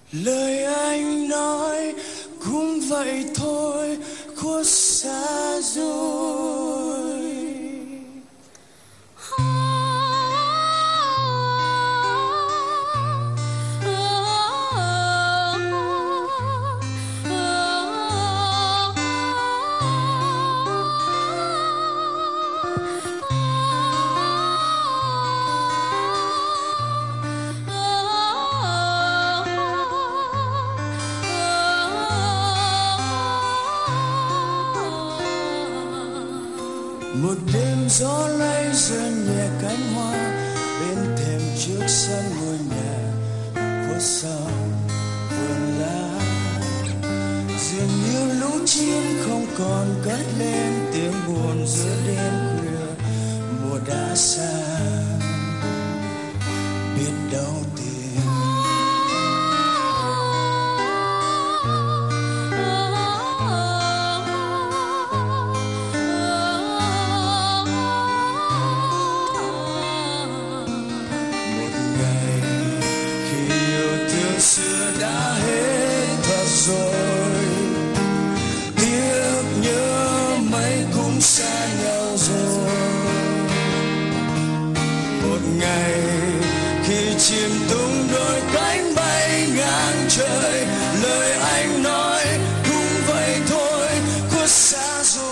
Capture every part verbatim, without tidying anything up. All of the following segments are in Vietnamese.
Lời anh nói cũng vậy thôi, khuất xa rồi. Một đêm gió lay rơi nhẹ cánh hoa bên thềm trước sân ngôi nhà khuất sau vườn lá. Dường như lũ chim không còn cất lên tiếng buồn giữa đêm khuya. Mùa đã xa biết đâu tìm. Xưa đã hết thật rồi, tiếc nhớ mấy cũng xa nhau rồi. Một ngày khi chim tung đôi cánh bay ngang trời, lời anh nói cũng vậy thôi, khuất xa rồi.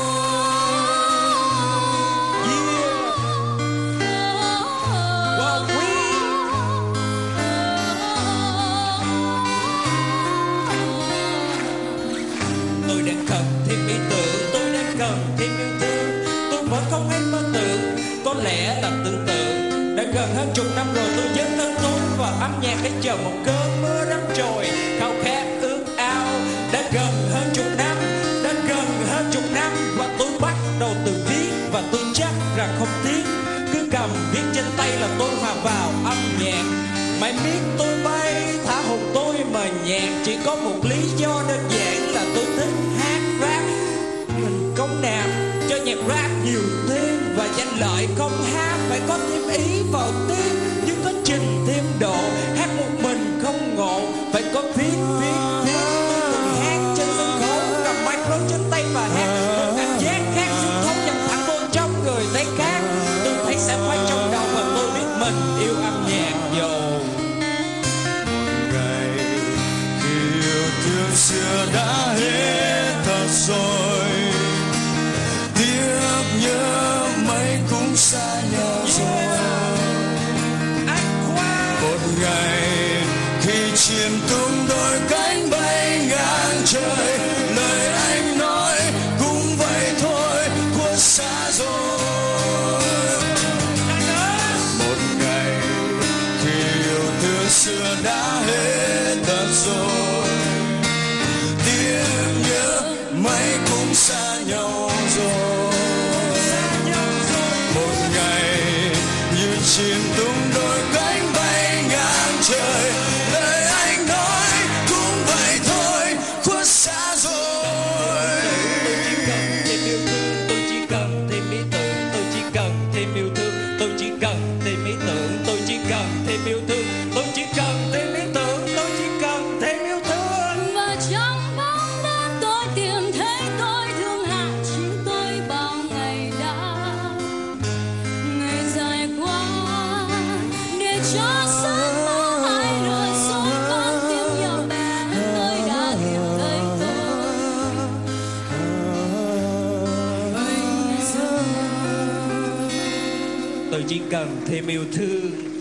Không hay mơ tưởng, có lẽ là tưởng tượng. Đã gần hơn chục năm rồi tôi dấn thân tôi vào âm nhạc để chờ một cơn mưa đắm trồi khao khát ước ao. Đã gần hơn chục năm, đã gần hơn chục năm và tôi bắt đầu từ viết và tôi chắc rằng không tiếc. Cứ cầm viết trên tay là tôi hòa vào âm nhạc. Mãi biết tôi bay thả hồn tôi mờ nhạt, chỉ có một lý do đơn giản là tôi thích hát rap. Mình công nạp cho nhạc rap nhiều thêm và danh lợi không hát phải có thêm ý vào tim, nhưng có trình thêm độ. Hát một mình không ngộ phải có viết viết viết. Tôi từng hát trên sân khấu cầm micro trên tay và hát. Tôi cảm giác hát xuyên thấu nhập thẳng vô trong người thấy khác. Tôi thấy sẽ phải trong đầu và tôi biết mình yêu âm nhạc rồi. Ngày khi yêu thương xưa đã hết thật rồi, nhớ mấy cũng xa nhau rồi. Một ngày khi chim tung đôi cánh bay ngang trời, lời anh nói cũng vậy thôi, khuất xa rồi. Một ngày khi yêu thương xưa đã hết thật rồi, tiếc nhớ mấy cũng xa nhau rồi. Chim tung đôi cánh bay ngang trời, lời anh nói cũng vậy thôi, khuất xa rồi. Tôi chỉ cần thêm yêu thương, tôi chỉ cần thêm ý tưởng. Tôi chỉ cần thêm ý tưởng, tôi chỉ cần thêm yêu thương. Tôi chỉ cần thêm ý tưởng, tôi chỉ cần thêm yêu thương. Và trong bóng đêm tôi tìm thấy tôi thương hạ chính tôi bao ngày đã. Ngày dài qua cho sớm mơ ai rồi rồi con tim nhỏ bé tôi đã tìm thấy tôi. Tôi chỉ cần thêm yêu thương.